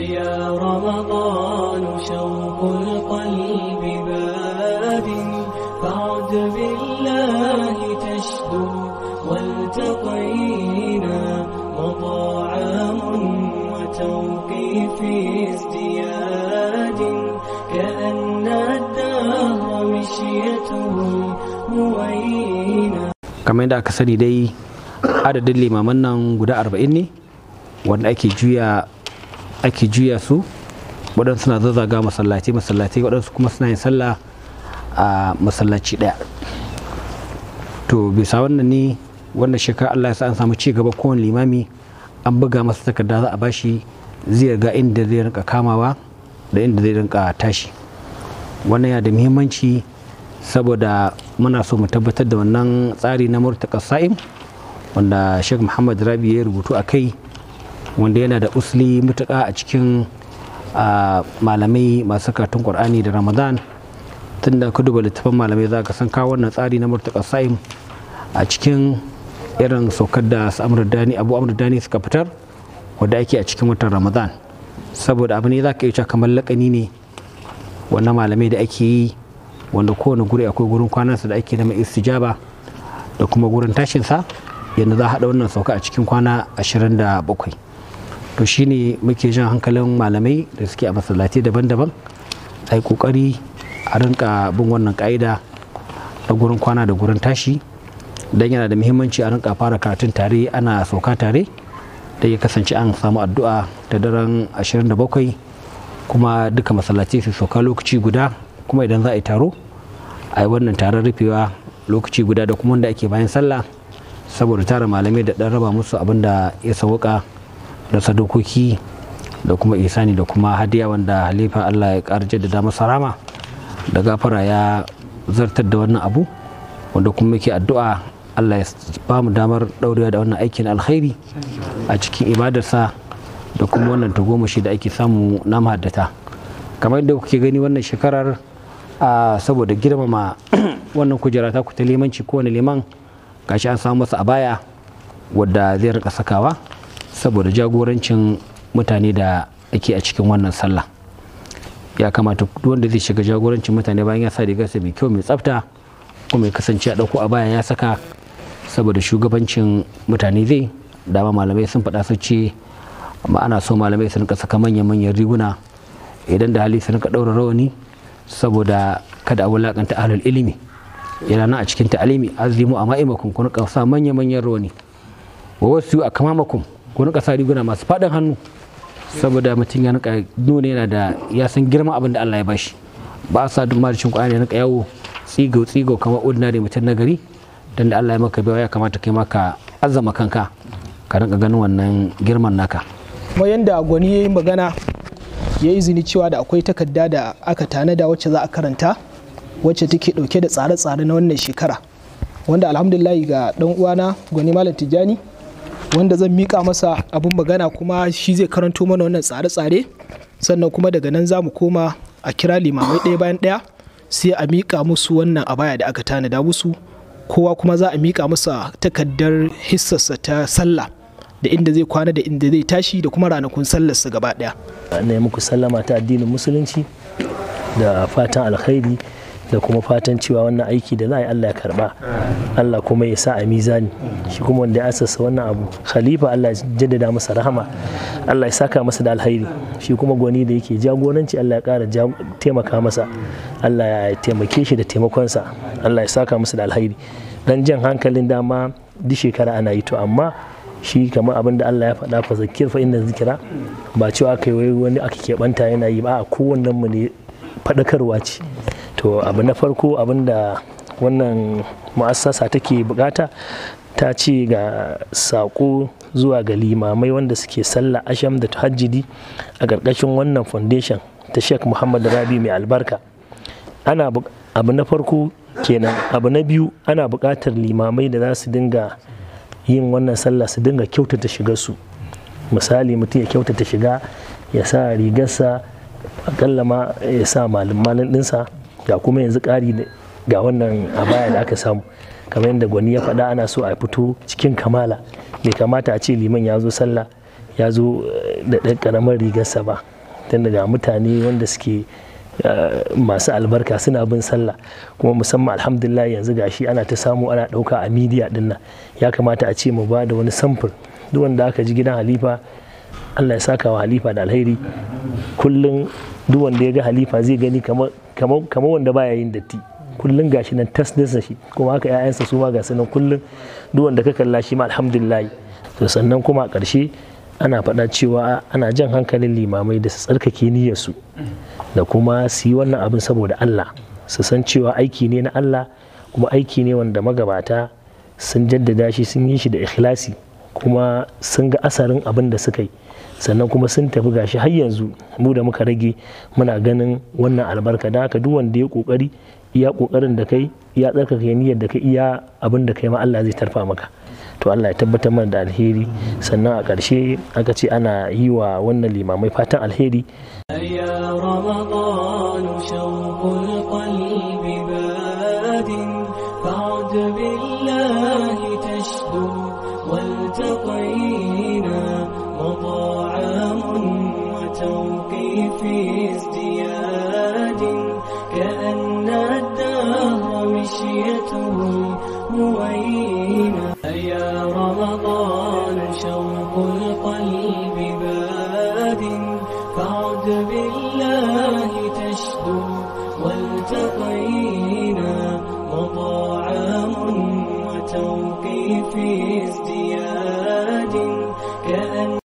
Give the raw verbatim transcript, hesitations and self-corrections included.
يا رمضان شوق القلب باد فعد بالله تشدو والتقينا وطعام وتوقيف ازدياد كأن الدهر مشيته هوينا. kamar yadda aka sani dai adadin limaman nan guda arba'in ne wanda ake juya ake juya su, waɗansu suna zazzaga masallaci masallaci waɗansu kuma suna yin sallah a masallaci ɗaya. To bisa wannan ne wannan shekara Allah ya sa an samu ci gaba, kowane limami an buga masa takarda za a bashi zai ga inda zai rinka kamawa da inda zai rinka tashi. Wannan yana da muhimmanci saboda muna so mu tabbatar da wannan tsari na murtaka sa'im wanda Sheikh Muhammad Rabi ya rubutu a kai, wanda yana da usli mutuka a cikin malamai masu karatun Qur'ani da Ramadan. Tun da ka duba littafin malamai za ka san kawo wannan tsari na murtaka sa'im a cikin irin saukar da Abu Amr Dani suka fitar wadda ake a cikin watan Ramadan, saboda abu ne za ka iya kamar laƙani ne wannan malamai da ake yi, wanda kowane guri akwai gurin kwanansa da ake nama istijaba da kuma gurin tashinsa, yadda za a haɗa wannan sauka a cikin kwana ashirin da bakwai. To shine muke jan hankalin malamai da suke a masallatai daban-daban a yi ƙoƙari a rinka bin wannan ƙa'ida na gurin kwana da gurin tashi, don yana da muhimmanci a rinka fara karatun tare ana sauka tare da ya kasance an samu addu'a da daren ashirin da bakwai, kuma duka masallatai su sauka lokaci guda, kuma idan za a yi taro a yi wannan taron rufewa lokaci guda da kuma wanda ake bayan sallah, saboda tara malamai da ɗan raba musu abin da ya sauka da sadokoki da kuma isani da kuma hadiya, wanda halifa Allah ya ƙara jaddada masa rama da gafara ya zartar da wannan abu, wanda kuma muke addu'a Allah ya ba mu damar ɗaurewa da wannan aikin alkhairi a cikin ibadarsa da kuma wannan tagomashi da ake samu na mahaddata. Kamar yadda kuke gani wannan shekarar saboda girmama wannan kujera ta ku ta limanci, kowane liman gashi an samu masa a baya wadda zai rika sakawa saboda jagorancin mutane da ake a cikin wannan sallah. Ya kamata duk wanda zai shiga jagorancin mutane bayan ya sa rigarsa mai kyau mai tsafta kuma ya kasance a dauko a baya ya saka, saboda shugabancin mutane zai dama malamai sun faɗa su ce amma ana so malamai su rinka saka manyan-manyan riguna, idan da hali su rinka ɗaura rawani saboda kada a wulakanta ahlul ilimi. Yana nan a cikin ta'alimi azimu a ma'imakun ku rinka sa manya-manyan rawani, wa wasu a kamamakun ku rinka sa riguna masu faɗin hannu, saboda mutum ya rinka nuna yana da ya san girman abin da Allah ya bashi. Ba a sa duk maricin Qur'ani ya rinka yawo tsigo tsigo kamar ordinary mutum na gari, dan da Allah ya maka bawa ya kamata kai maka azama kanka ka rinka ganin wannan girman naka. Kuma yanda gwani yayi magana ya izini cewa da akwai takarda da aka tanada wacce za a karanta wacce take dauke da tsare-tsare na wannan shekara, wanda alhamdulillah ga dan uwana gwani Malam Tijjani wanda zan mika masa abun magana kuma shi zai karanto mana wannan tsare-tsare, sannan kuma daga nan za mu koma a kira limamai ɗaya bayan ɗaya sai a mika musu wannan abaya da aka tanada musu, kowa kuma za a mika masa takardar hissarsa ta sallah da inda zai kwana da inda zai tashi da kuma ranakun sallarsa gaba daya. Na yi muku sallama ta addinin musulunci da fatan alkhairi da kuma fatan cewa wannan aiki da za a yi Allah ya karba, Allah kuma ya sa a mizani. Shi kuma wanda ya asasa wannan abu khalifa, Allah ya jaddada masa rahama, Allah ya saka masa da alkhairi. Shi kuma gwani da yake jagoranci, Allah ya kara taimaka masa, Allah ya taimake shi da taimakonsa, Allah ya saka masa da alkhairi. Dan jan hankalin dama duk shekara ana yi, to amma shi kamar abin da Allah ya faɗa fa zakir fa inna zikira, ba cewa kai wai wani aka keɓanta yana yi ba, a kowannen mu ne faɗakarwa ce. To abu na farko abin da wannan mu'assasa take bukata, ta ce ga saƙo zuwa ga limamai wanda suke sallah asham da tahajjudi a ƙarƙashin wannan foundation ta Sheikh Muhammad Rabi mai albarka. Ana abu na farko kenan. Abu na biyu, ana buƙatar limamai da za su dinga yin wannan sallah su dinga kyautata shigarsu. Misali mutum ya kyautata shiga, ya sa rigarsa akalla ma ya sa malin ɗinsa, ga kuma yanzu ƙari ga wannan abaya da aka samu. Kamar yadda gwani ya faɗa, ana so a fito cikin kamala. Bai kamata a ce liman ya zo sallah ya zo da ɗan ƙaramar rigarsa ba, tun daga mutane wanda suke masu albarka suna bin sallah, kuma musamman alhamdulillah yanzu gashi ana ta samu ana ɗauka a midiya ɗin nan. Ya kamata a ce mu ba da wani samfur, duk wanda aka ji gidan halifa Allah ya saka wa halifa da alheri. Kullum duk wanda ya ga halifa zai gani kamar wanda baya yin datti, kullum gashi nan tas nasa shi, kuma haka ƴaƴansa su ma ga sanan kullum duk wanda ka kalla shi ma alhamdulillah. To sannan kuma a ƙarshe ana faɗa cewa ana jan hankalin limamai da su tsarkake niyyarsu da kuma su yi wannan abin saboda Allah, su san cewa aiki ne na Allah, kuma aiki ne wanda magabata sun jaddada shi, sun yi shi da ikhlasi, kuma sun ga asarin abin da suka yi, sannan kuma sun tafi gashi har yanzu mu da muka rage muna ganin wannan albarka. Da haka duk wanda ya kokari iya kokarin da kai, iya tsarkake niyyar da kai, iya abin da kai ma Allah zai tarfa maka. To Allah ya tabbatar mana da alheri. Sannan a ƙarshe aka ce ana yi wa wannan limamai fatan alheri. يا رمضان شوق القلب باد فعد بالله تشدو والتقينا وطعام وتوقيف ازدياد كأن الدهر مشيته هوينا. يا رمضان شوق القلب باد فعد بالله تشدو والتقينا وطعام وتوقيف ازدياد